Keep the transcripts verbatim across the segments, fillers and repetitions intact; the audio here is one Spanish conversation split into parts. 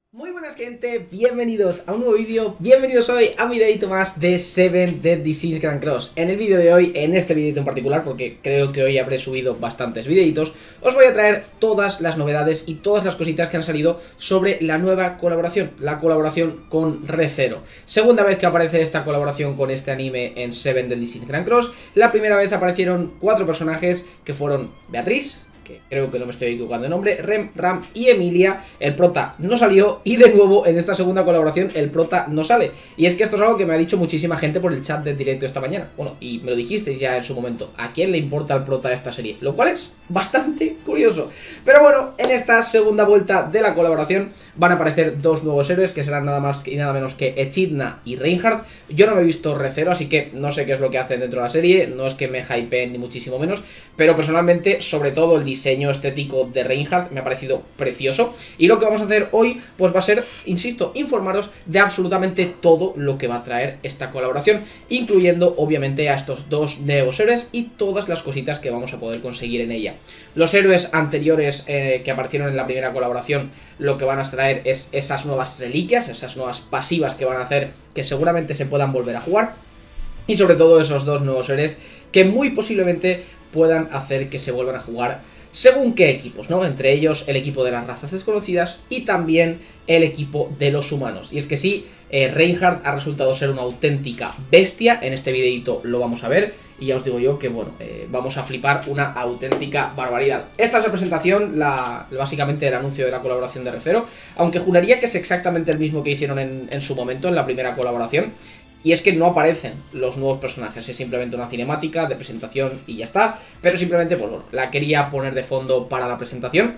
Muy buenas gente, bienvenidos a un nuevo vídeo, bienvenidos hoy a un videito más de Seven Deadly Sins Grand Cross. En el vídeo de hoy, en este videito en particular, porque creo que hoy habré subido bastantes videitos, os voy a traer todas las novedades y todas las cositas que han salido sobre la nueva colaboración, la colaboración con Re:Zero. Segunda vez que aparece esta colaboración con este anime en Seven Deadly Sins Grand Cross. La primera vez aparecieron cuatro personajes que fueron Beatriz, que creo que no me estoy equivocando de nombre, Rem, Ram y Emilia. El prota no salió y de nuevo en esta segunda colaboración el prota no sale. Y es que esto es algo que me ha dicho muchísima gente por el chat del directo esta mañana. Bueno, y me lo dijisteis ya en su momento, ¿a quién le importa el prota de esta serie? Lo cual es bastante curioso. Pero bueno, en esta segunda vuelta de la colaboración van a aparecer dos nuevos héroes que serán nada más y nada menos que Echidna y Reinhardt. Yo no me he visto Re:Zero, así que no sé qué es lo que hacen dentro de la serie, no es que me hypeen ni muchísimo menos, pero personalmente, sobre todo el diseño diseño estético de Reinhardt me ha parecido precioso. Y lo que vamos a hacer hoy pues va a ser, insisto, informaros de absolutamente todo lo que va a traer esta colaboración, incluyendo obviamente a estos dos nuevos héroes y todas las cositas que vamos a poder conseguir en ella. Los héroes anteriores eh, que aparecieron en la primera colaboración, lo que van a traer es esas nuevas reliquias, esas nuevas pasivas que van a hacer que seguramente se puedan volver a jugar. Y sobre todo esos dos nuevos héroes que muy posiblemente puedan hacer que se vuelvan a jugar según qué equipos, ¿no? Entre ellos el equipo de las razas desconocidas y también el equipo de los humanos. Y es que sí, eh, Reinhardt ha resultado ser una auténtica bestia. En este videito lo vamos a ver y ya os digo yo que, bueno, eh, vamos a flipar una auténtica barbaridad. Esta es la presentación, la, básicamente el anuncio de la colaboración de Re:Zero, aunque juraría que es exactamente el mismo que hicieron en, en su momento, en la primera colaboración. Y es que no aparecen los nuevos personajes, es simplemente una cinemática de presentación y ya está. Pero simplemente, pues bueno, la quería poner de fondo para la presentación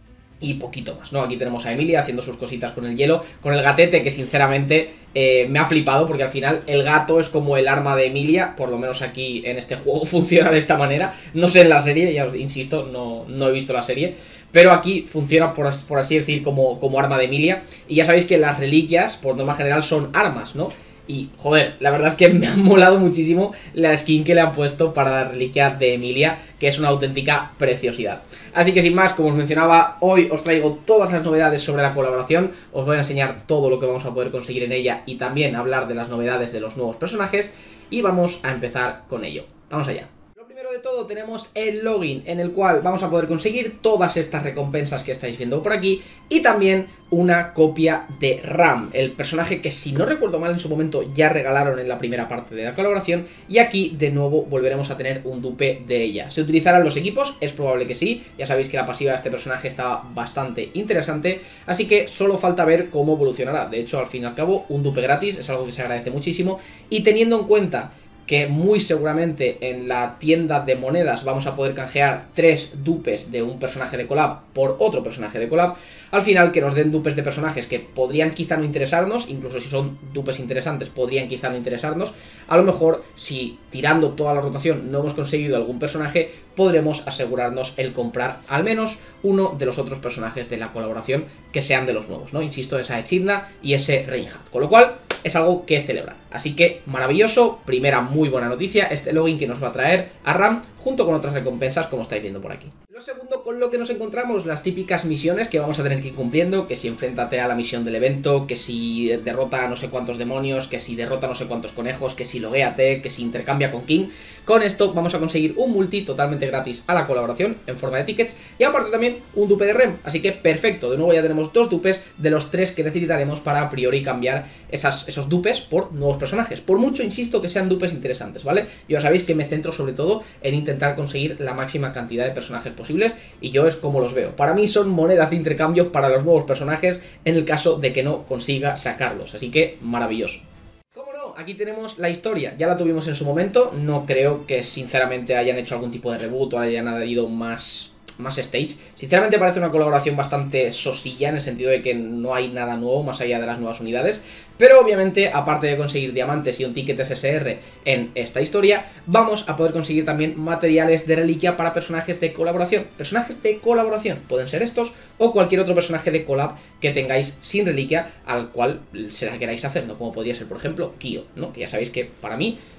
y poquito más, ¿no? Aquí tenemos a Emilia haciendo sus cositas con el hielo, con el gatete, que sinceramente eh, me ha flipado, porque al final el gato es como el arma de Emilia, por lo menos aquí en este juego funciona de esta manera. No sé en la serie, ya os insisto, no, no he visto la serie, pero aquí funciona, por, por así decir, como, como arma de Emilia. Y ya sabéis que las reliquias, por norma general, son armas, ¿no? Y, joder, la verdad es que me ha molado muchísimo la skin que le han puesto para la reliquia de Emilia, que es una auténtica preciosidad. Así que sin más, como os mencionaba, hoy os traigo todas las novedades sobre la colaboración. Os voy a enseñar todo lo que vamos a poder conseguir en ella y también hablar de las novedades de los nuevos personajes. Y vamos a empezar con ello. Vamos allá. Primero de todo tenemos el login, en el cual vamos a poder conseguir todas estas recompensas que estáis viendo por aquí y también una copia de Ram, el personaje que, si no recuerdo mal, en su momento ya regalaron en la primera parte de la colaboración, y aquí de nuevo volveremos a tener un dupe de ella. ¿Se utilizarán los equipos? Es probable que sí, ya sabéis que la pasiva de este personaje está bastante interesante, así que solo falta ver cómo evolucionará. De hecho, al fin y al cabo, un dupe gratis es algo que se agradece muchísimo, y teniendo en cuenta que muy seguramente en la tienda de monedas vamos a poder canjear tres dupes de un personaje de collab por otro personaje de collab, al final que nos den dupes de personajes que podrían quizá no interesarnos, incluso si son dupes interesantes podrían quizá no interesarnos. A lo mejor, si tirando toda la rotación no hemos conseguido algún personaje, podremos asegurarnos el comprar al menos uno de los otros personajes de la colaboración que sean de los nuevos, ¿no? Insisto, esa Echidna y ese Reinhardt, con lo cual es algo que celebrar. Así que maravilloso, primera muy buena noticia, este login que nos va a traer a Ram junto con otras recompensas como estáis viendo por aquí. Lo segundo con lo que nos encontramos, las típicas misiones que vamos a tener que ir cumpliendo, que si enfréntate a la misión del evento, que si derrota a no sé cuántos demonios, que si derrota a no sé cuántos conejos, que si loguéate, que si intercambia con King. Con esto vamos a conseguir un multi totalmente gratis a la colaboración en forma de tickets y aparte también un dupe de Rem, así que perfecto, de nuevo ya tenemos dos dupes de los tres que necesitaremos para a priori cambiar esas, esos dupes por nuevos personajes, por mucho, insisto, que sean dupes interesantes, ¿vale? Ya sabéis que me centro sobre todo en intentar conseguir la máxima cantidad de personajes posibles y yo es como los veo. Para mí son monedas de intercambio para los nuevos personajes en el caso de que no consiga sacarlos, así que maravilloso. Aquí tenemos la historia, ya la tuvimos en su momento, no creo que sinceramente hayan hecho algún tipo de reboot o hayan añadido más, más stage. Sinceramente parece una colaboración bastante sosilla en el sentido de que no hay nada nuevo más allá de las nuevas unidades, pero obviamente aparte de conseguir diamantes y un ticket S S R en esta historia, vamos a poder conseguir también materiales de reliquia para personajes de colaboración. Personajes de colaboración, pueden ser estos o cualquier otro personaje de collab que tengáis sin reliquia al cual se la queráis hacer, ¿no? Como podría ser, por ejemplo, Kyo, ¿no? Que ya sabéis que para mí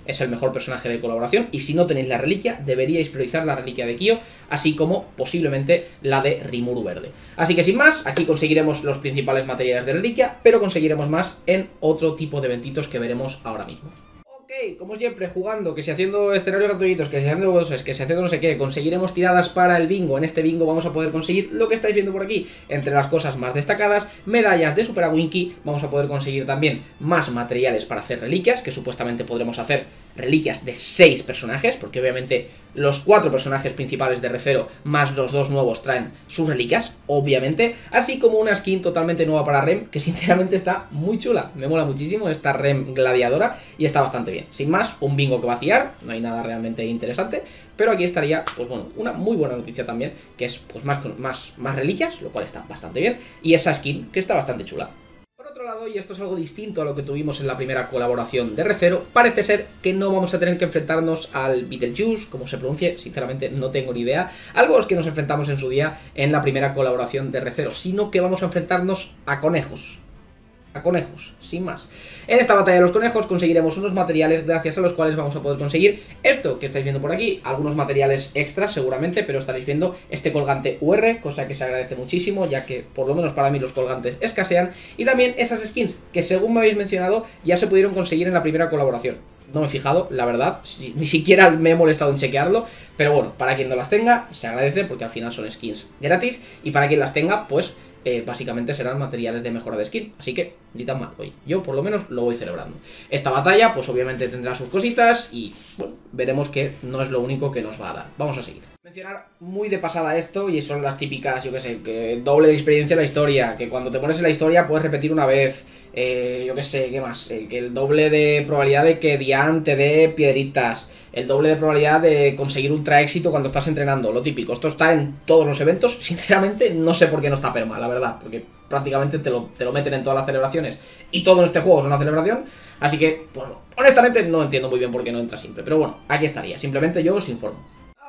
es el mejor personaje de colaboración, y si no tenéis la reliquia, deberíais priorizar la reliquia de Kyo, así como posiblemente la de Rimuru verde. Así que sin más, aquí conseguiremos los principales materiales de reliquia, pero conseguiremos más en otro tipo de eventitos que veremos ahora mismo. Ok, como siempre, jugando, que si haciendo escenarios gratuitos, que si haciendo bosses, que si haciendo no sé qué, conseguiremos tiradas para el bingo. En este bingo vamos a poder conseguir lo que estáis viendo por aquí. Entre las cosas más destacadas, medallas de Super Awinki, vamos a poder conseguir también más materiales para hacer reliquias, que supuestamente podremos hacer reliquias de seis personajes, porque obviamente los cuatro personajes principales de Re:Zero más los dos nuevos traen sus reliquias, obviamente, así como una skin totalmente nueva para Rem, que sinceramente está muy chula, me mola muchísimo esta Rem gladiadora y está bastante bien. Sin más, un bingo que vaciar, no hay nada realmente interesante, pero aquí estaría, pues bueno, una muy buena noticia también, que es pues más, más, más reliquias, lo cual está bastante bien, y esa skin que está bastante chula. Por otro lado, y esto es algo distinto a lo que tuvimos en la primera colaboración de Re:Zero, parece ser que no vamos a tener que enfrentarnos al Beetlejuice, como se pronuncie, sinceramente no tengo ni idea, al boss que nos enfrentamos en su día en la primera colaboración de Re:Zero, sino que vamos a enfrentarnos a conejos. A conejos, sin más. En esta batalla de los conejos conseguiremos unos materiales gracias a los cuales vamos a poder conseguir esto que estáis viendo por aquí, algunos materiales extras seguramente, pero estaréis viendo este colgante U R, cosa que se agradece muchísimo, ya que por lo menos para mí los colgantes escasean, y también esas skins que según me habéis mencionado ya se pudieron conseguir en la primera colaboración. No me he fijado, la verdad, ni siquiera me he molestado en chequearlo, pero bueno, para quien no las tenga, se agradece porque al final son skins gratis, y para quien las tenga, pues Eh, básicamente serán materiales de mejora de skin, así que ni tan mal, oye, yo por lo menos lo voy celebrando. Esta batalla pues obviamente tendrá sus cositas y bueno, veremos que no es lo único que nos va a dar. Vamos a seguir. Mencionar muy de pasada esto, y son las típicas, yo que sé, que doble de experiencia en la historia, que cuando te pones en la historia puedes repetir una vez, eh, yo que sé, ¿qué más? Eh, que el doble de probabilidad de que Dian te dé piedritas, el doble de probabilidad de conseguir ultra éxito cuando estás entrenando, lo típico. Esto está en todos los eventos, sinceramente no sé por qué no está perma, la verdad, porque prácticamente te lo, te lo meten en todas las celebraciones, y todo en este juego es una celebración, así que, pues, honestamente no entiendo muy bien por qué no entra siempre, pero bueno, aquí estaría, simplemente yo os informo.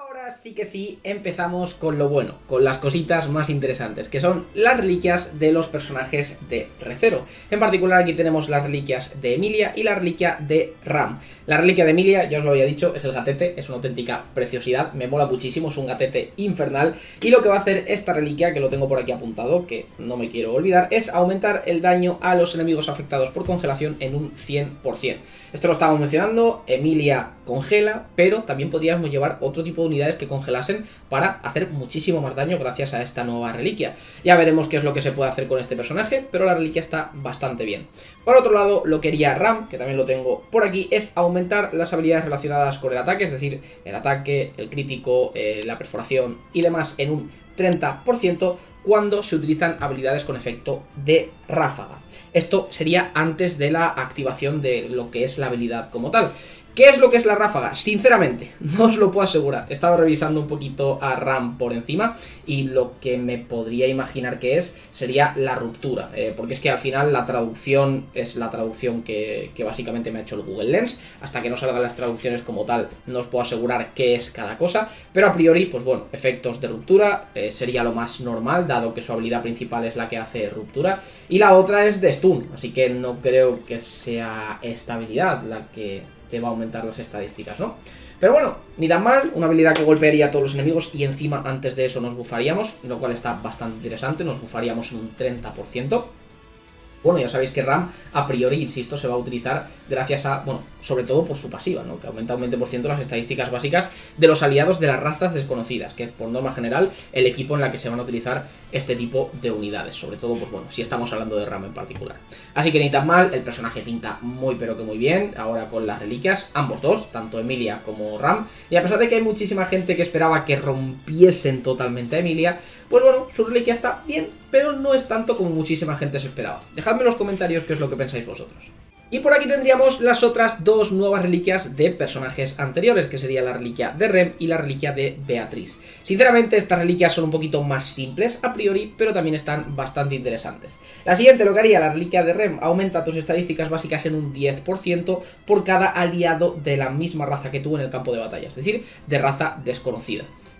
Sí que sí, empezamos con lo bueno, con las cositas más interesantes, que son las reliquias de los personajes de Re:Zero. En particular aquí tenemos las reliquias de Emilia y la reliquia de Ram. La reliquia de Emilia, ya os lo había dicho, es el gatete, es una auténtica preciosidad, me mola muchísimo, es un gatete infernal, y lo que va a hacer esta reliquia, que lo tengo por aquí apuntado, que no me quiero olvidar, es aumentar el daño a los enemigos afectados por congelación en un cien por cien. Esto lo estábamos mencionando, Emilia congela, pero también podríamos llevar otro tipo de unidades que congelasen para hacer muchísimo más daño gracias a esta nueva reliquia. Ya veremos qué es lo que se puede hacer con este personaje, pero la reliquia está bastante bien. Por otro lado, lo que haría Ram, que también lo tengo por aquí, es aumentar las habilidades relacionadas con el ataque, es decir, el ataque, el crítico, eh, la perforación y demás en un treinta por ciento cuando se utilizan habilidades con efecto de ráfaga. Esto sería antes de la activación de lo que es la habilidad como tal. ¿Qué es lo que es la ráfaga? Sinceramente, no os lo puedo asegurar. He estado revisando un poquito a Ram por encima y lo que me podría imaginar que es sería la ruptura, eh, porque es que al final la traducción es la traducción que, que básicamente me ha hecho el Google Lens. Hasta que no salgan las traducciones como tal, no os puedo asegurar qué es cada cosa, pero a priori, pues bueno, efectos de ruptura eh, sería lo más normal, dado que su habilidad principal es la que hace ruptura, y la otra es de stun, así que no creo que sea esta habilidad la que te va a aumentar las estadísticas, ¿no? Pero bueno, ni tan mal, una habilidad que golpearía a todos los enemigos y encima antes de eso nos bufaríamos, lo cual está bastante interesante, nos bufaríamos en un treinta por ciento. Bueno, ya sabéis que Ram, a priori, insisto, se va a utilizar gracias a, bueno, sobre todo por su pasiva, ¿no? Que aumenta un veinte por ciento las estadísticas básicas de los aliados de las razas desconocidas, que es por norma general el equipo en la que se van a utilizar este tipo de unidades, sobre todo, pues bueno, si estamos hablando de Ram en particular. Así que ni tan mal, el personaje pinta muy pero que muy bien, ahora con las reliquias, ambos dos, tanto Emilia como Ram, y a pesar de que hay muchísima gente que esperaba que rompiesen totalmente a Emilia, pues bueno, su reliquia está bien, pero no es tanto como muchísima gente se esperaba. Dejadme en los comentarios qué es lo que pensáis vosotros. Y por aquí tendríamos las otras dos nuevas reliquias de personajes anteriores, que sería la reliquia de Rem y la reliquia de Beatriz. Sinceramente, estas reliquias son un poquito más simples a priori, pero también están bastante interesantes. La siguiente, lo que haría la reliquia de Rem, aumenta tus estadísticas básicas en un diez por ciento por cada aliado de la misma raza que tú en el campo de batalla, es decir, de raza desconocida.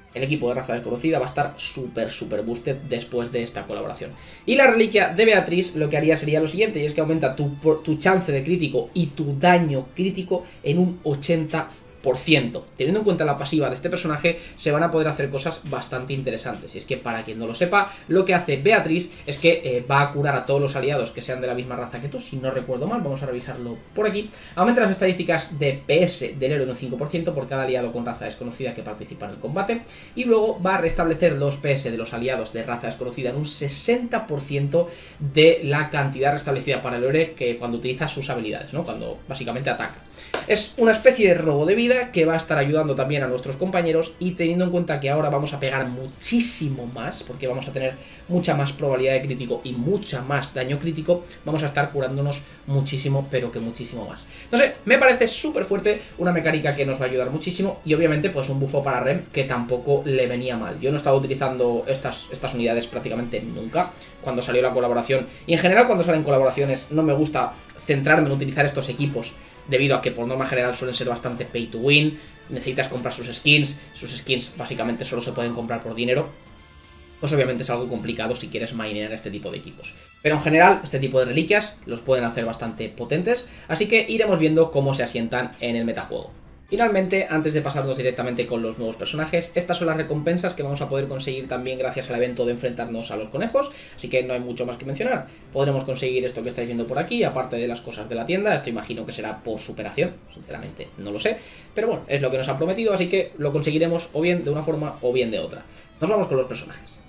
el equipo de raza desconocida va a estar súper, súper boosted después de esta colaboración. Y la reliquia de Beatriz lo que haría sería lo siguiente, y es que aumenta tu, tu chance de crítico y tu daño crítico en un ochenta por ciento. Por ciento. Teniendo en cuenta la pasiva de este personaje, se van a poder hacer cosas bastante interesantes. Y es que, para quien no lo sepa, lo que hace Beatriz es que eh, va a curar a todos los aliados que sean de la misma raza que tú, si no recuerdo mal. Vamos a revisarlo por aquí. Aumenta las estadísticas de P S del héroe en un cinco por ciento por cada aliado con raza desconocida que participa en el combate. Y luego va a restablecer los P S de los aliados de raza desconocida en un sesenta por ciento de la cantidad restablecida para el héroe que cuando utiliza sus habilidades, ¿no? Cuando básicamente ataca. Es una especie de robo de vida que va a estar ayudando también a nuestros compañeros, y teniendo en cuenta que ahora vamos a pegar muchísimo más, porque vamos a tener mucha más probabilidad de crítico y mucha más daño crítico, vamos a estar curándonos muchísimo, pero que muchísimo más. No sé, me parece súper fuerte, una mecánica que nos va a ayudar muchísimo, y obviamente pues un bufo para Rem que tampoco le venía mal. Yo no estaba utilizando estas, estas unidades prácticamente nunca cuando salió la colaboración, y en general cuando salen colaboraciones no me gusta centrarme en utilizar estos equipos, debido a que por norma general suelen ser bastante pay to win, necesitas comprar sus skins, sus skins básicamente solo se pueden comprar por dinero, pues obviamente es algo complicado si quieres minear este tipo de equipos. Pero en general, este tipo de reliquias los pueden hacer bastante potentes, así que iremos viendo cómo se asientan en el metajuego. Finalmente, antes de pasarnos directamente con los nuevos personajes, estas son las recompensas que vamos a poder conseguir también gracias al evento de enfrentarnos a los conejos, así que no hay mucho más que mencionar. Podremos conseguir esto que estáis viendo por aquí, aparte de las cosas de la tienda. Esto imagino que será por superación, sinceramente no lo sé, pero bueno, es lo que nos ha prometido, así que lo conseguiremos o bien de una forma o bien de otra. Nos vamos con los personajes.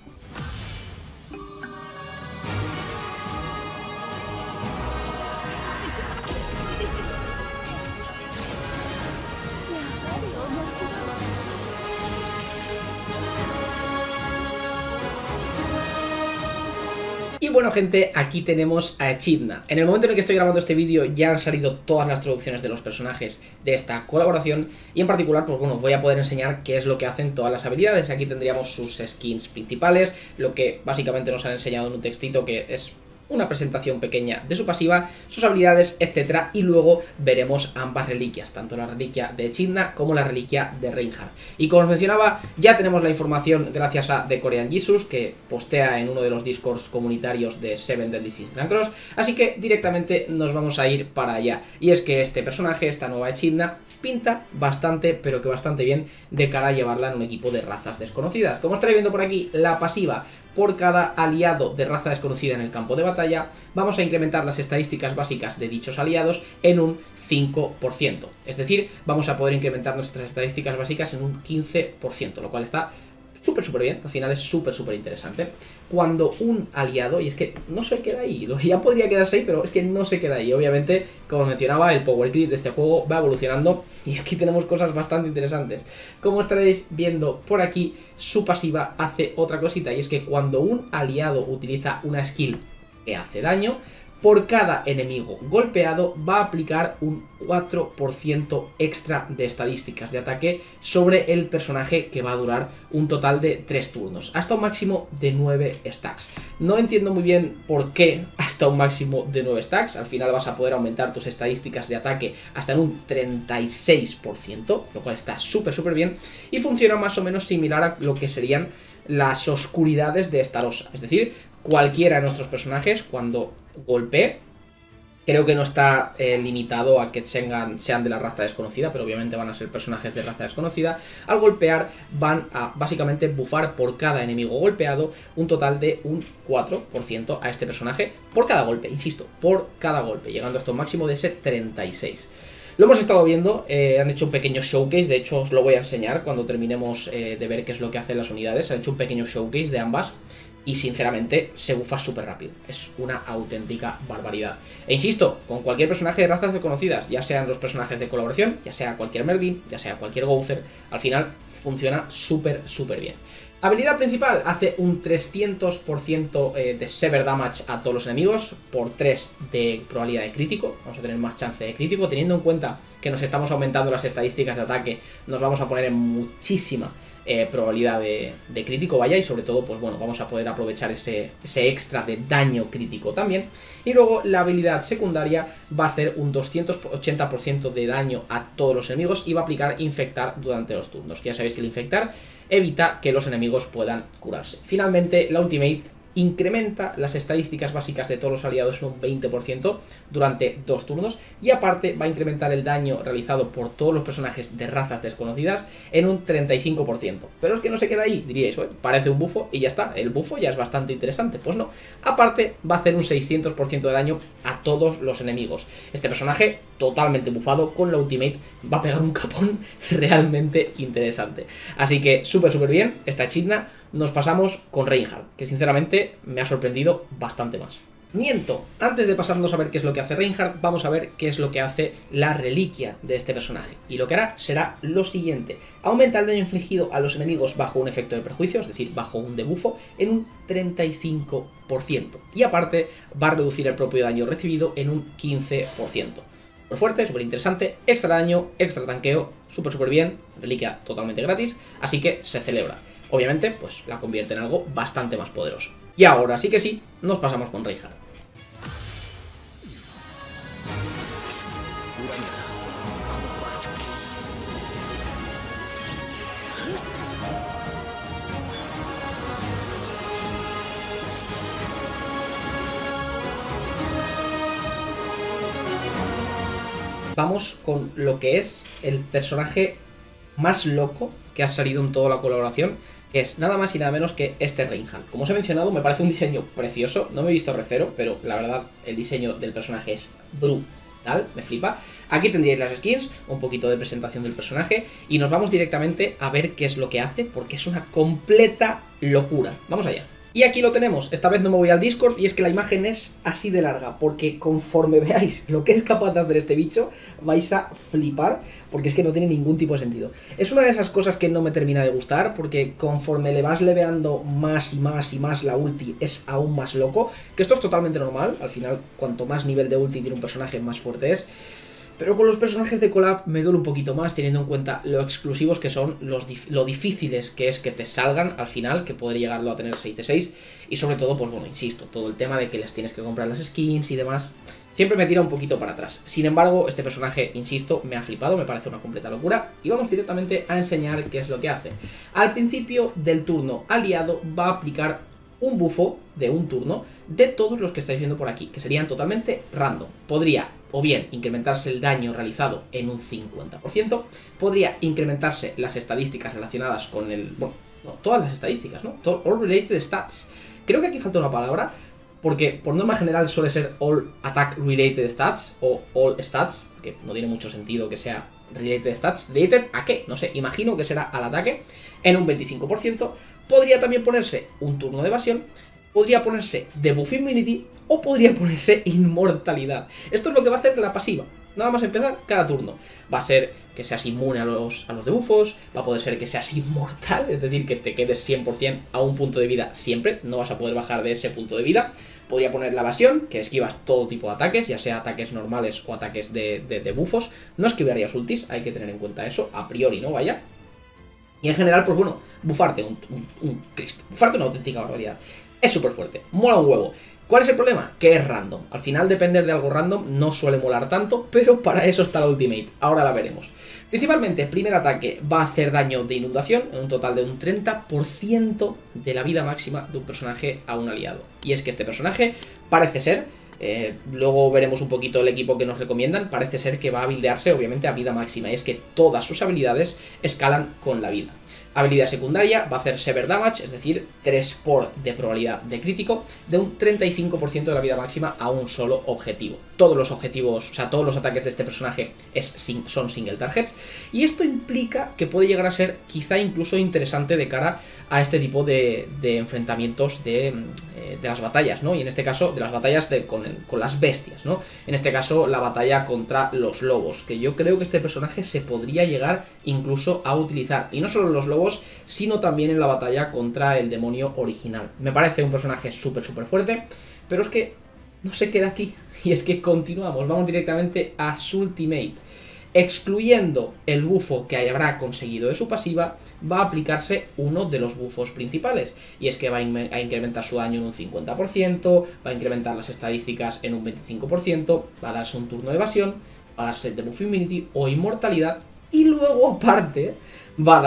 Y bueno, gente, aquí tenemos a Echidna. En el momento en el que estoy grabando este vídeo ya han salido todas las traducciones de los personajes de esta colaboración, y en particular, pues bueno, voy a poder enseñar qué es lo que hacen todas las habilidades. Aquí tendríamos sus skins principales, lo que básicamente nos han enseñado en un textito que es una presentación pequeña de su pasiva, sus habilidades, etcétera, y luego veremos ambas reliquias, tanto la reliquia de Echidna como la reliquia de Reinhardt. Y como os mencionaba, ya tenemos la información gracias a The Korean Jesus, que postea en uno de los discords comunitarios de seven Deadly Sins Grand Cross, así que directamente nos vamos a ir para allá. Y es que este personaje, esta nueva Echidna, pinta bastante, pero que bastante bien de cara a llevarla en un equipo de razas desconocidas. Como estáis viendo por aquí, la pasiva: por cada aliado de raza desconocida en el campo de batalla, vamos a incrementar las estadísticas básicas de dichos aliados en un cinco por ciento. Es decir, vamos a poder incrementar nuestras estadísticas básicas en un quince por ciento, lo cual está súper, súper bien. Al final es súper, súper interesante. Cuando un aliado, y es que no se queda ahí, ya podría quedarse ahí, pero es que no se queda ahí. Obviamente, como mencionaba, el power creep de este juego va evolucionando, y aquí tenemos cosas bastante interesantes. Como estaréis viendo por aquí, su pasiva hace otra cosita, y es que cuando un aliado utiliza una skill que hace daño, por cada enemigo golpeado va a aplicar un cuatro por ciento extra de estadísticas de ataque sobre el personaje, que va a durar un total de tres turnos, hasta un máximo de nueve stacks. No entiendo muy bien por qué hasta un máximo de nueve stacks, al final vas a poder aumentar tus estadísticas de ataque hasta en un treinta y seis por ciento, lo cual está súper, súper bien, y funciona más o menos similar a lo que serían las oscuridades de Estarossa, es decir, cualquiera de nuestros personajes cuando golpee, creo que no está eh, limitado a que sean, sean de la raza desconocida, pero obviamente van a ser personajes de raza desconocida. Al golpear van a básicamente bufar por cada enemigo golpeado un total de un cuatro por ciento a este personaje por cada golpe, insisto, por cada golpe, llegando hasta un máximo de ese treinta y seis. Lo hemos estado viendo, eh, han hecho un pequeño showcase, de hecho os lo voy a enseñar cuando terminemos eh, de ver qué es lo que hacen las unidades. Han hecho un pequeño showcase de ambas y sinceramente se bufa súper rápido, es una auténtica barbaridad. E insisto, con cualquier personaje de razas desconocidas, ya sean los personajes de colaboración, ya sea cualquier Merlin, ya sea cualquier Gowther, al final funciona súper, súper bien. Habilidad principal: hace un trescientos por ciento de Sever Damage a todos los enemigos, por tres de probabilidad de crítico, vamos a tener más chance de crítico, teniendo en cuenta que nos estamos aumentando las estadísticas de ataque, nos vamos a poner en muchísima Eh, probabilidad de, de crítico, vaya, y sobre todo, pues bueno, vamos a poder aprovechar ese, ese extra de daño crítico también. Y luego la habilidad secundaria va a hacer un doscientos ochenta por ciento de daño a todos los enemigos y va a aplicar infectar durante los turnos, que ya sabéis que el infectar evita que los enemigos puedan curarse. Finalmente, la ultimate incrementa las estadísticas básicas de todos los aliados en un veinte por ciento durante dos turnos y aparte va a incrementar el daño realizado por todos los personajes de razas desconocidas en un treinta y cinco por ciento. Pero es que no se queda ahí, diríais, bueno, parece un bufo y ya está, el bufo ya es bastante interesante. Pues no, aparte va a hacer un seiscientos por ciento de daño a todos los enemigos. Este personaje totalmente bufado con la ultimate va a pegar un capón realmente interesante. Así que súper súper bien esta Echidna. Nos pasamos con Reinhardt, que sinceramente me ha sorprendido bastante más. Miento, antes de pasarnos a ver qué es lo que hace Reinhardt, vamos a ver qué es lo que hace la reliquia de este personaje. Y lo que hará será lo siguiente: aumenta el daño infligido a los enemigos bajo un efecto de prejuicio, es decir, bajo un debufo, en un treinta y cinco por ciento. Y aparte va a reducir el propio daño recibido en un quince por ciento. Súper fuerte, súper interesante, extra daño, extra tanqueo, súper súper bien, reliquia totalmente gratis, así que se celebra. Obviamente, pues la convierte en algo bastante más poderoso. Y ahora sí que sí, nos pasamos con Reinhardt. Vamos con lo que es el personaje más loco que ha salido en toda la colaboración, que es nada más y nada menos que este Reinhardt. Como os he mencionado, me parece un diseño precioso, no me he visto recero, pero la verdad el diseño del personaje es brutal, me flipa. Aquí tendríais las skins, un poquito de presentación del personaje y nos vamos directamente a ver qué es lo que hace, porque es una completa locura. Vamos allá. Y aquí lo tenemos, esta vez no me voy al Discord y es que la imagen es así de larga, porque conforme veáis lo que es capaz de hacer este bicho, vais a flipar, porque es que no tiene ningún tipo de sentido. Es una de esas cosas que no me termina de gustar, porque conforme le vas leveando más y más y más la ulti, es aún más loco, que esto es totalmente normal, al final cuanto más nivel de ulti tiene un personaje, más fuerte es. Pero con los personajes de collab me duele un poquito más, teniendo en cuenta lo exclusivos que son, los dif lo difíciles que es que te salgan al final, que poder llegarlo a tener seis de seis, y sobre todo, pues bueno, insisto, todo el tema de que les tienes que comprar las skins y demás, siempre me tira un poquito para atrás. Sin embargo, este personaje, insisto, me ha flipado, me parece una completa locura, y vamos directamente a enseñar qué es lo que hace. Al principio del turno aliado va a aplicar un bufo de un turno de todos los que estáis viendo por aquí, que serían totalmente random. Podría o bien incrementarse el daño realizado en un cincuenta por ciento, podría incrementarse las estadísticas relacionadas con el... bueno, no, todas las estadísticas, ¿no? All related stats. Creo que aquí falta una palabra, porque por norma general suele ser all attack related stats o all stats, que no tiene mucho sentido que sea related stats. ¿Related a qué? No sé, imagino que será al ataque en un veinticinco por ciento. Podría también ponerse un turno de evasión, podría ponerse debuff immunity o podría ponerse inmortalidad. Esto es lo que va a hacer la pasiva. Nada más empezar, cada turno. Va a ser que seas inmune a los, a los debuffos, va a poder ser que seas inmortal, es decir, que te quedes cien por cien a un punto de vida siempre, no vas a poder bajar de ese punto de vida. Podría poner la evasión, que esquivas todo tipo de ataques, ya sea ataques normales o ataques de, de, de buffos. No esquivarías ultis, hay que tener en cuenta eso, a priori, ¿no? Vaya. Y en general, pues bueno, bufarte un, un, un Cristo, bufarte una auténtica barbaridad. Es súper fuerte, mola un huevo. ¿Cuál es el problema? Que es random. Al final depender de algo random no suele molar tanto, pero para eso está la ultimate. Ahora la veremos. Principalmente, primer ataque va a hacer daño de inundación, en un total de un treinta por ciento de la vida máxima de un personaje a un aliado. Y es que este personaje parece ser, eh, luego veremos un poquito el equipo que nos recomiendan, parece ser que va a buildearse obviamente a vida máxima. Y es que todas sus habilidades escalan con la vida. Habilidad secundaria va a hacer Severe Damage, es decir, tres por de probabilidad de crítico, de un treinta y cinco por ciento de la vida máxima a un solo objetivo. Todos los objetivos, o sea, todos los ataques de este personaje es, son single targets, y esto implica que puede llegar a ser quizá incluso interesante de cara a este tipo de, de enfrentamientos de, eh, de las batallas, ¿no? Y en este caso, de las batallas de, con, con las bestias, ¿no? En este caso, la batalla contra los lobos, que yo creo que este personaje se podría llegar incluso a utilizar, y no solo los lobos, sino también en la batalla contra el demonio original. Me parece un personaje súper súper fuerte, pero es que no se queda aquí, y es que continuamos, vamos directamente a su ultimate. Excluyendo el bufo que habrá conseguido de su pasiva, va a aplicarse uno de los bufos principales, y es que va a incrementar su daño en un cincuenta por ciento, va a incrementar las estadísticas en un veinticinco por ciento, va a darse un turno de evasión, va a darse debuff immunity o inmortalidad, y luego aparte va a dar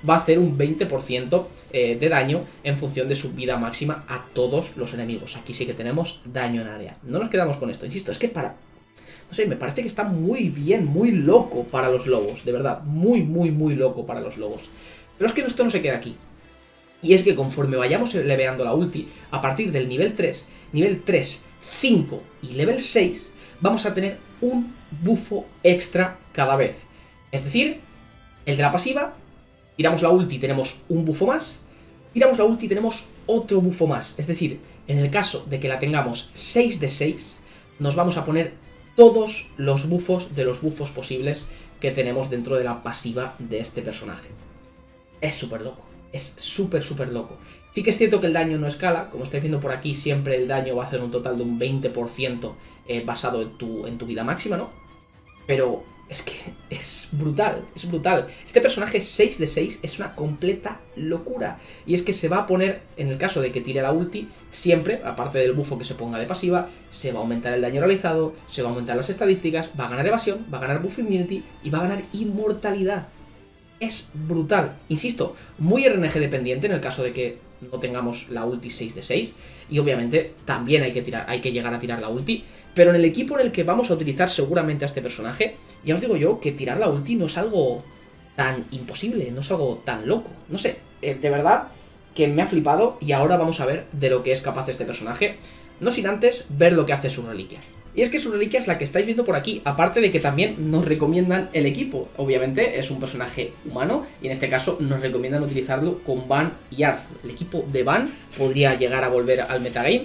va a hacer un veinte por ciento eh, de daño en función de su vida máxima a todos los enemigos. Aquí sí que tenemos daño en área. No nos quedamos con esto, insisto, es que para... No sé, me parece que está muy bien, muy loco para los lobos, de verdad, muy, muy, muy loco para los lobos. Pero es que esto no se queda aquí. Y es que conforme vayamos leveando la ulti, a partir del nivel tres, nivel tres, cinco y level seis, vamos a tener un bufo extra cada vez. Es decir, el de la pasiva, tiramos la ulti y tenemos un bufo más, tiramos la ulti y tenemos otro bufo más. Es decir, en el caso de que la tengamos seis de seis, nos vamos a poner todos los bufos de los bufos posibles que tenemos dentro de la pasiva de este personaje. Es súper loco. Es súper, súper loco. Sí que es cierto que el daño no escala. Como estáis viendo por aquí, siempre el daño va a hacer un total de un veinte por ciento eh, basado en tu, en tu vida máxima, ¿no? Pero es que es brutal, es brutal. Este personaje seis de seis es una completa locura. Y es que se va a poner, en el caso de que tire la ulti, siempre, aparte del bufo que se ponga de pasiva, se va a aumentar el daño realizado, se va a aumentar las estadísticas, va a ganar evasión, va a ganar buff immunity y va a ganar inmortalidad. Es brutal. Insisto, muy R N G dependiente en el caso de que no tengamos la ulti seis de seis. Y obviamente también hay que, tirar, hay que llegar a tirar la ulti. Pero en el equipo en el que vamos a utilizar seguramente a este personaje, ya os digo yo que tirar la ulti no es algo tan imposible, no es algo tan loco. No sé, eh, de verdad que me ha flipado y ahora vamos a ver de lo que es capaz este personaje. No sin antes ver lo que hace su reliquia. Y es que su reliquia es la que estáis viendo por aquí, aparte de que también nos recomiendan el equipo. Obviamente es un personaje humano y en este caso nos recomiendan utilizarlo con Van y Arthur. El equipo de Van podría llegar a volver al metagame.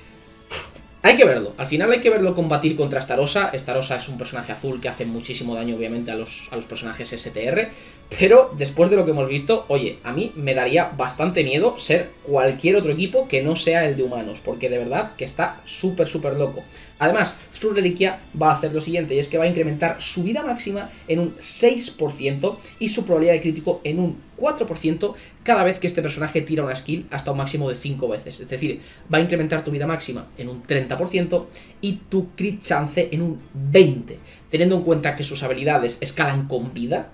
Hay que verlo, al final hay que verlo combatir contra Starossa. Starossa es un personaje azul que hace muchísimo daño obviamente a los, a los personajes S T R. Pero después de lo que hemos visto, oye, a mí me daría bastante miedo ser cualquier otro equipo que no sea el de humanos. Porque de verdad que está súper súper loco. Además, su reliquia va a hacer lo siguiente, y es que va a incrementar su vida máxima en un seis por ciento y su probabilidad de crítico en un cuatro por ciento cada vez que este personaje tira una skill hasta un máximo de cinco veces. Es decir, va a incrementar tu vida máxima en un treinta por ciento y tu crit chance en un veinte por ciento. Teniendo en cuenta que sus habilidades escalan con vida,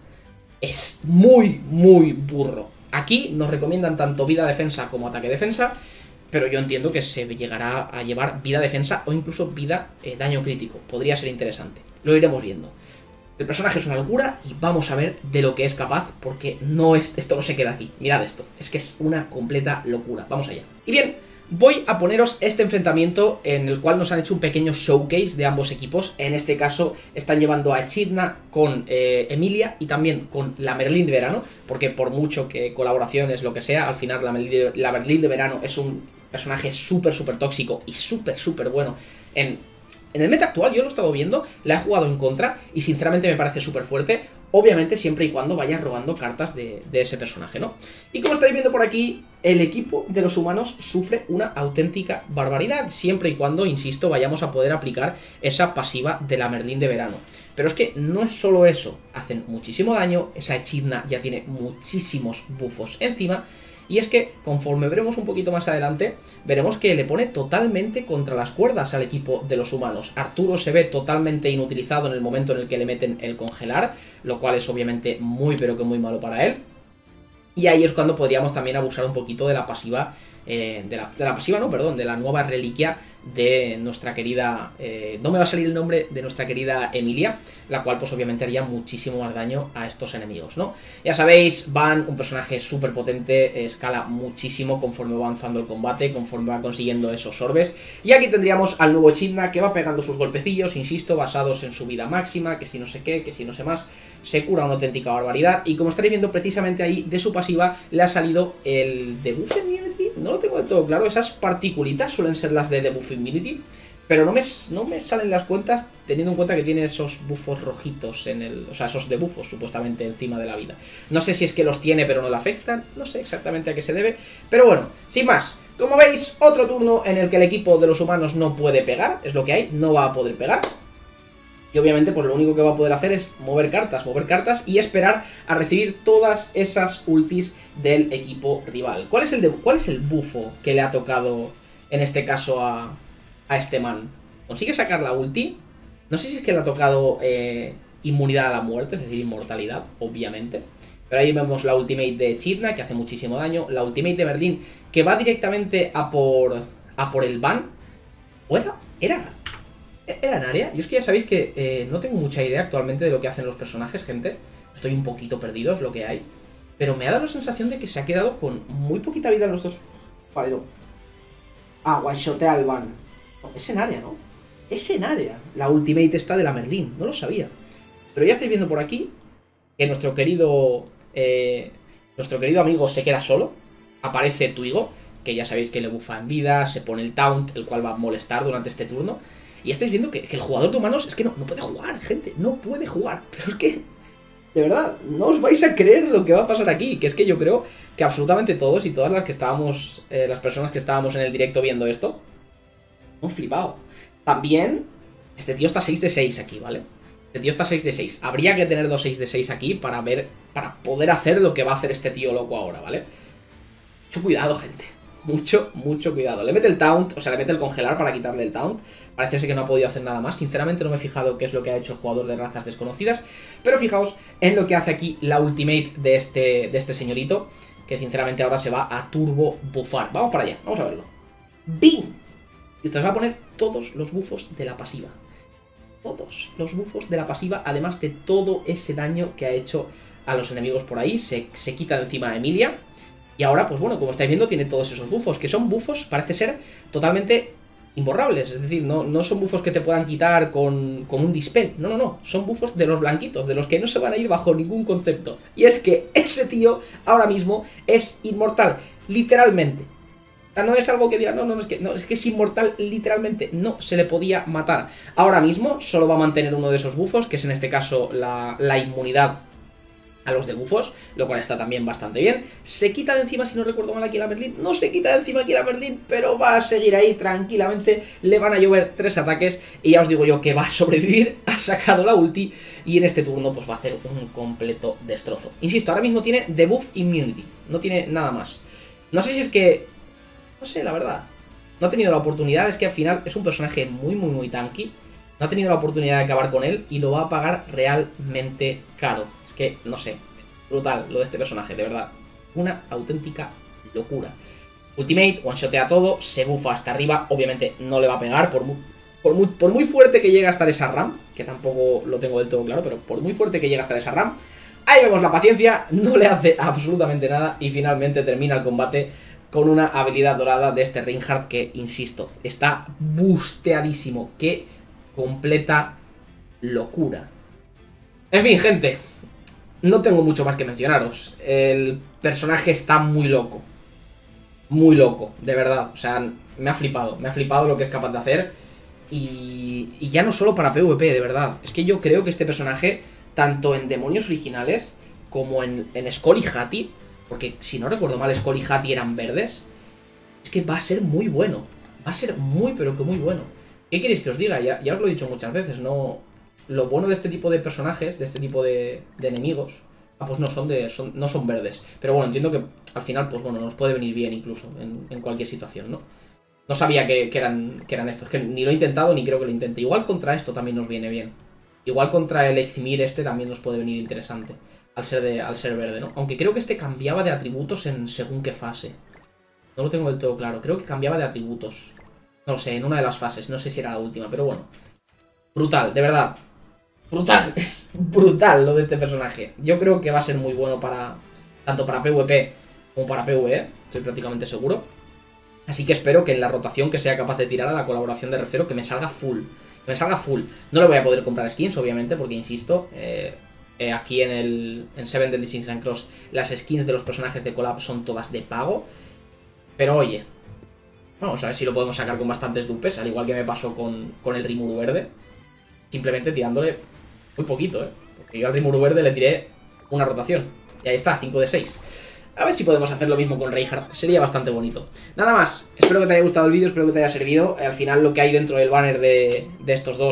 es muy, muy burro. Aquí nos recomiendan tanto vida defensa como ataque defensa, pero yo entiendo que se llegará a llevar vida defensa o incluso vida eh, daño crítico. Podría ser interesante. Lo iremos viendo. El personaje es una locura y vamos a ver de lo que es capaz, porque no es, esto no se queda aquí. Mirad esto, es que es una completa locura. Vamos allá. Y bien, voy a poneros este enfrentamiento en el cual nos han hecho un pequeño showcase de ambos equipos. En este caso están llevando a Echidna con eh, Emilia y también con la Merlín de verano, porque por mucho que colaboraciones, lo que sea, al final la Merlín de, la Merlín de verano es un personaje súper, súper tóxico y súper, súper bueno en, en el meta actual. Yo lo he estado viendo, la he jugado en contra y sinceramente me parece súper fuerte. Obviamente siempre y cuando vayas robando cartas de, de ese personaje, ¿no? Y como estáis viendo por aquí, el equipo de los humanos sufre una auténtica barbaridad, siempre y cuando, insisto, vayamos a poder aplicar esa pasiva de la Merlín de verano. Pero es que no es solo eso, hacen muchísimo daño, esa Echidna ya tiene muchísimos buffos encima. Y es que, conforme veremos un poquito más adelante, veremos que le pone totalmente contra las cuerdas al equipo de los humanos. Arturo se ve totalmente inutilizado en el momento en el que le meten el congelar, lo cual es obviamente muy pero que muy malo para él. Y ahí es cuando podríamos también abusar un poquito de la pasiva, eh, de, la, de la pasiva, no, perdón, de la nueva reliquia de nuestra querida, eh, no me va a salir el nombre, de nuestra querida Emilia, la cual pues obviamente haría muchísimo más daño a estos enemigos, ¿no? Ya sabéis, Van, un personaje súper potente, escala muchísimo conforme va avanzando el combate, conforme va consiguiendo esos orbes, y aquí tendríamos al nuevo Echidna que va pegando sus golpecillos, insisto, basados en su vida máxima, que si no sé qué, que si no sé más, se cura una auténtica barbaridad, y como estaréis viendo precisamente ahí, de su pasiva, le ha salido el debuff immunity, no lo tengo de todo claro, esas particulitas suelen ser las de debuff immunity, pero no me, no me salen las cuentas teniendo en cuenta que tiene esos bufos rojitos en el, o sea, esos debuffos supuestamente encima de la vida. No sé si es que los tiene pero no le afectan, no sé exactamente a qué se debe, pero bueno, sin más. Como veis, otro turno en el que el equipo de los humanos no puede pegar, es lo que hay, no va a poder pegar. Y obviamente pues lo único que va a poder hacer es mover cartas, mover cartas y esperar a recibir todas esas ultis del equipo rival. ¿Cuál es el, de, cuál es el bufo que le ha tocado en este caso a, a este man? ¿Consigue sacar la ulti? No sé si es que le ha tocado eh, inmunidad a la muerte, es decir, inmortalidad, obviamente. Pero ahí vemos la ultimate de Echidna, que hace muchísimo daño. La ultimate de Merlín, que va directamente a por, a por el ban. ¿O era? ¿Era? ¿Era en área? Yo es que ya sabéis que eh, no tengo mucha idea actualmente de lo que hacen los personajes, gente. Estoy un poquito perdido, es lo que hay. Pero me ha dado la sensación de que se ha quedado con muy poquita vida en los dos. Vale, no. Ah, one-shotea al ban. No, es en área, ¿no? Es en área. La ultimate está de la Merlín, no lo sabía. Pero ya estáis viendo por aquí que nuestro querido... Eh, nuestro querido amigo se queda solo. Aparece Twigo, que ya sabéis que le bufa en vida, se pone el taunt, el cual va a molestar durante este turno. Y estáis viendo que, que el jugador de humanos es que no, no puede jugar, gente, no puede jugar. Pero es que, de verdad, no os vais a creer lo que va a pasar aquí. Que es que yo creo que absolutamente todos y todas las que estábamos, eh, las personas que estábamos en el directo viendo esto, hemos flipado. También, este tío está seis de seis aquí, ¿vale? Este tío está seis de seis. Habría que tener dos seis de seis aquí para ver, para poder hacer lo que va a hacer este tío loco ahora, ¿vale? Mucho cuidado, gente. Mucho, mucho cuidado. Le mete el taunt, o sea, le mete el congelar para quitarle el taunt. Parece ser que no ha podido hacer nada más. Sinceramente no me he fijado qué es lo que ha hecho el jugador de razas desconocidas. Pero fijaos en lo que hace aquí la ultimate de este, de este señorito, que sinceramente ahora se va a turbo buffar. Vamos para allá, vamos a verlo. ¡Bing! Y esto os va a poner todos los buffos de la pasiva. Todos los buffos de la pasiva, además de todo ese daño que ha hecho a los enemigos por ahí. Se, se quita de encima a Emilia. Y ahora, pues bueno, como estáis viendo, tiene todos esos buffos, que son buffos, parece ser, totalmente imborrables. Es decir, no, no son buffos que te puedan quitar con, con un dispel. No, no, no. Son buffos de los blanquitos, de los que no se van a ir bajo ningún concepto. Y es que ese tío, ahora mismo, es inmortal. Literalmente. O sea, no es algo que diga, no, no, es que, no, es que es inmortal, literalmente. No se le podía matar. Ahora mismo, solo va a mantener uno de esos buffos, que es en este caso la, la inmunidad a los debuffos, lo cual está también bastante bien. Se quita de encima, si no recuerdo mal, aquí la Merlín. No se quita de encima aquí la Merlín, pero va a seguir ahí tranquilamente. Le van a llover tres ataques y ya os digo yo que va a sobrevivir. Ha sacado la ulti y en este turno pues va a hacer un completo destrozo. Insisto, ahora mismo tiene debuff immunity, no tiene nada más. No sé si es que... no sé, la verdad. No ha tenido la oportunidad, es que al final es un personaje muy, muy, muy tanky. No ha tenido la oportunidad de acabar con él y lo va a pagar realmente caro. Es que, no sé, brutal lo de este personaje, de verdad. Una auténtica locura. Ultimate, one-shotea todo, se bufa hasta arriba. Obviamente no le va a pegar, por muy, por muy, por muy fuerte que llegue a estar esa RAM, que tampoco lo tengo del todo claro, pero por muy fuerte que llegue a estar esa RAM, ahí vemos la paciencia, no le hace absolutamente nada y finalmente termina el combate con una habilidad dorada de este Reinhardt que, insisto, está busteadísimo. ¡Qué completa locura! En fin, gente, no tengo mucho más que mencionaros. El personaje está muy loco. Muy loco, de verdad. O sea, me ha flipado. Me ha flipado lo que es capaz de hacer. Y, y ya no solo para PvP, de verdad. Es que yo creo que este personaje, tanto en demonios originales como en, en Skull y Hati, porque si no recuerdo mal, Skull y Hati eran verdes, es que va a ser muy bueno. Va a ser muy, pero que muy bueno. ¿Qué queréis que os diga? Ya, ya os lo he dicho muchas veces, no... Lo bueno de este tipo de personajes, de este tipo de, de enemigos, ah, pues no son, de, son, no son verdes. Pero bueno, entiendo que al final, pues bueno, nos puede venir bien incluso en, en cualquier situación, ¿no? No sabía que, que, eran, que eran estos, que ni lo he intentado ni creo que lo intente. Igual contra esto también nos viene bien. Igual contra el Eximir este también nos puede venir interesante, al ser, de, al ser verde, ¿no? Aunque creo que este cambiaba de atributos en según qué fase. No lo tengo del todo claro, creo que cambiaba de atributos. No sé, en una de las fases, no sé si era la última, pero bueno. Brutal, de verdad. Brutal, es brutal lo de este personaje. Yo creo que va a ser muy bueno para... tanto para PvP como para PvE, estoy prácticamente seguro. Así que espero que en la rotación que sea capaz de tirar a la colaboración de Recero, que me salga full. Que me salga full. No le voy a poder comprar skins, obviamente, porque insisto, eh, eh, aquí en el en seven Deadly Sins Grand Cross las skins de los personajes de collab son todas de pago. Pero oye, vamos a ver si lo podemos sacar con bastantes dupes, al igual que me pasó con, con el Rimuru verde. Simplemente tirándole muy poquito, ¿eh? Porque yo al Rimuru verde le tiré una rotación. Y ahí está, cinco de seis. A ver si podemos hacer lo mismo con Reinhardt. Sería bastante bonito. Nada más. Espero que te haya gustado el vídeo, espero que te haya servido. Al final lo que hay dentro del banner de, de estos dos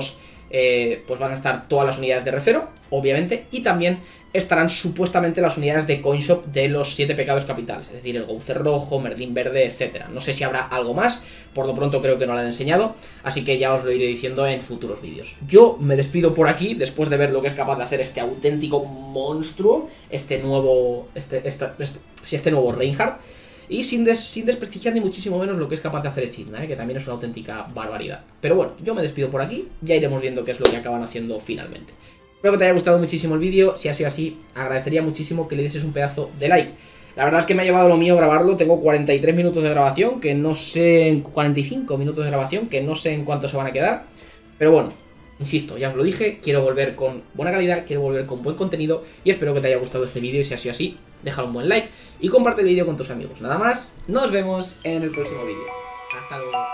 eh, pues van a estar todas las unidades de Recero, obviamente, y también estarán supuestamente las unidades de Coinshop de los siete pecados capitales, es decir, el Gaucer rojo, Merlín verde, etcétera. No sé si habrá algo más, por lo pronto creo que no lo han enseñado, así que ya os lo iré diciendo en futuros vídeos. Yo me despido por aquí, después de ver lo que es capaz de hacer este auténtico monstruo, este nuevo, este, este, este, sí, este nuevo Reinhardt, y sin, des, sin desprestigiar ni muchísimo menos lo que es capaz de hacer Echidna, ¿eh? Que también es una auténtica barbaridad. Pero bueno, yo me despido por aquí, ya iremos viendo qué es lo que acaban haciendo finalmente. Espero que te haya gustado muchísimo el vídeo. Si ha sido así, agradecería muchísimo que le dieses un pedazo de like. La verdad es que me ha llevado lo mío grabarlo. Tengo cuarenta y tres minutos de grabación, que no sé, en cuarenta y cinco minutos de grabación, que no sé en cuánto se van a quedar. Pero bueno, insisto, ya os lo dije, quiero volver con buena calidad, quiero volver con buen contenido y espero que te haya gustado este vídeo. Y si ha sido así, déjale un buen like y comparte el vídeo con tus amigos. Nada más, nos vemos en el próximo vídeo. Hasta luego.